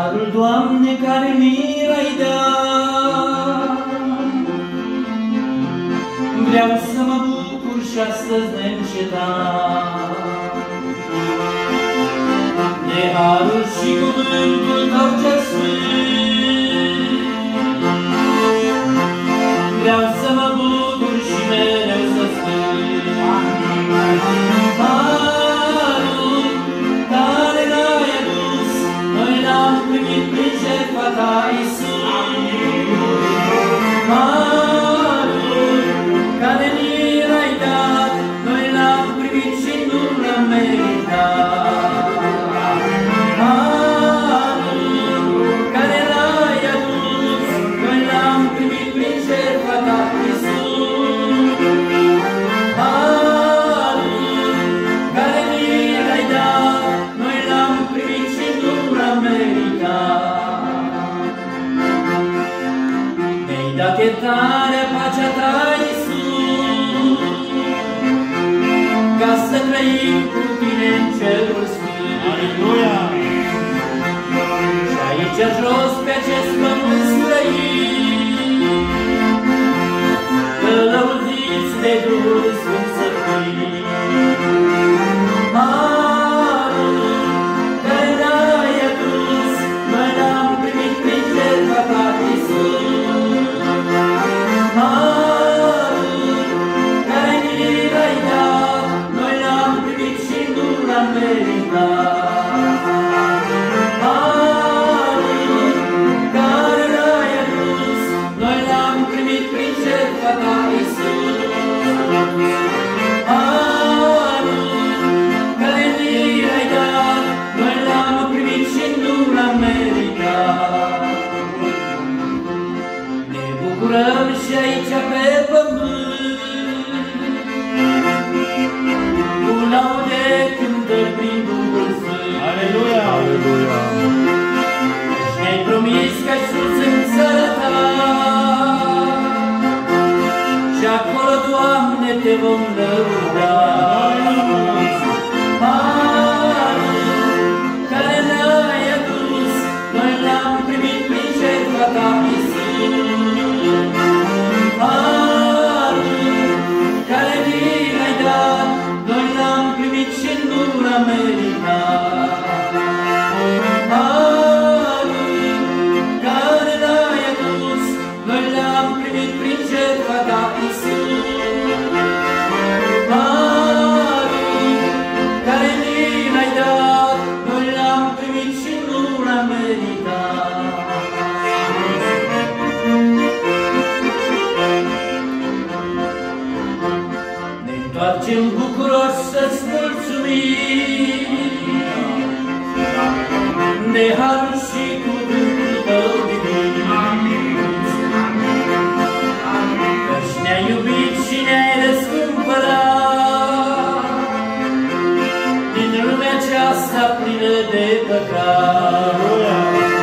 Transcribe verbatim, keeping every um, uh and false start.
harul, Doamne, care mi l-ai dat. Vreau să mă bucur și astăzi neîncetat de harul și cuvântul Tău cel sfânt. Vreau să mă bucur și mereu să spun harul care l-ai adus, noi l-am primit prin jertfa Ta, Iisus. Harul care ni l-ai dat, noi l-am primit și nu l-am meritat. Harul care l-ai adus, noi l-am primit prin jertfa Ta, Iisus. Harul care ni l-ai dat, noi l-am primit și nu l-am meritat. Mi-ai dat iertarea, pacea Ta, Iisus, ca să trăim cu Tine în cerul sfânt. Aleluia! Și aici jos pe acest pământ străin, călăuziți de Duhul Sfânt să fim. Harul care l-ai adus, noi l-am primit prin jertfa Ta, Iisus. Harul care ni l-ai dat, noi l-am primit și nu l-am meritat. Harul care l-ai adus, noi l-am primit prin jertfa Ta, Iisus. Harul care ni l-ai dat, noi l-am primit și nu l-am meritat. Ne bucurăm și aici pe pământ, cu laude cântări prin Duhul Sfânt. Aleluia! Aleluia! Și ne-ai promis că sus în țara Ta, și acolo, Doamne, Te vom lăuda. Harul care l-ai adus, noi l-am primit prin jertfa Ta, Iisus. Harul care ni l-ai dat, noi l-am primit și nu l-am meritat. Harul care l-ai adus, noi l-am primit prin jertfa Ta, Iisus. Harul care ni l-ai dat, noi l-am primit și nu l-am meritat. Ne întoarcem bucuroși să-ți mulțumim de harul și cuvântul Tău divin. Căci ne-ai iubit și ne-ai răscumpărat din lumea aceasta plină de păcat.